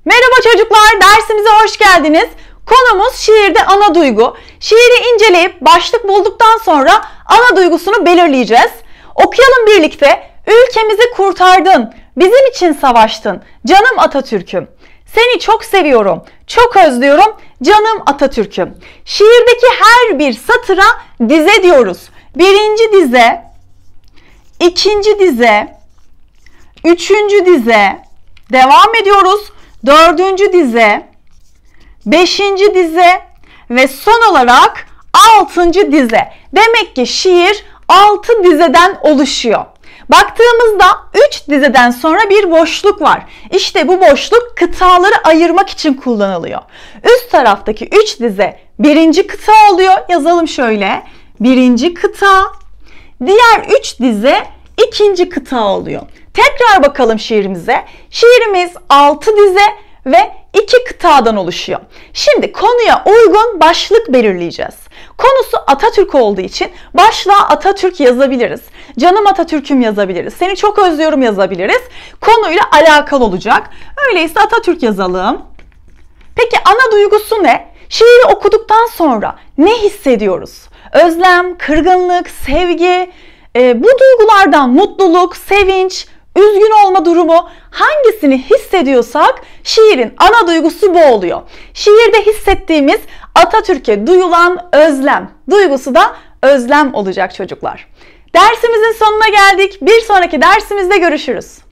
Merhaba çocuklar, dersimize hoş geldiniz. Konumuz şiirde ana duygu. Şiiri inceleyip başlık bulduktan sonra ana duygusunu belirleyeceğiz. Okuyalım birlikte. Ülkemizi kurtardın, bizim için savaştın, canım Atatürk'üm. Seni çok seviyorum, çok özlüyorum, canım Atatürk'üm. Şiirdeki her bir satıra dize diyoruz. Birinci dize, ikinci dize, üçüncü dize, devam ediyoruz. Dördüncü dize, beşinci dize ve son olarak altıncı dize. Demek ki şiir 6 dizeden oluşuyor. Baktığımızda 3 dizeden sonra bir boşluk var. İşte bu boşluk kıtaları ayırmak için kullanılıyor. Üst taraftaki 3 dize birinci kıta oluyor. Yazalım şöyle. Birinci kıta. Diğer 3 dize ikinci kıta oluyor. Tekrar bakalım şiirimize. Şiirimiz 6 dize ve 2 kıtadan oluşuyor. Şimdi konuya uygun başlık belirleyeceğiz. Konusu Atatürk olduğu için başlığa Atatürk yazabiliriz. Canım Atatürk'üm yazabiliriz. Seni çok özlüyorum yazabiliriz. Konuyla alakalı olacak. Öyleyse Atatürk yazalım. Peki ana duygusu ne? Şiiri okuduktan sonra ne hissediyoruz? Özlem, kırgınlık, sevgi, bu duygulardan mutluluk, sevinç, üzgün olma durumu hangisini hissediyorsak şiirin ana duygusu bu oluyor. Şiirde hissettiğimiz Atatürk'e duyulan özlem duygusu da özlem olacak çocuklar. Dersimizin sonuna geldik. Bir sonraki dersimizde görüşürüz.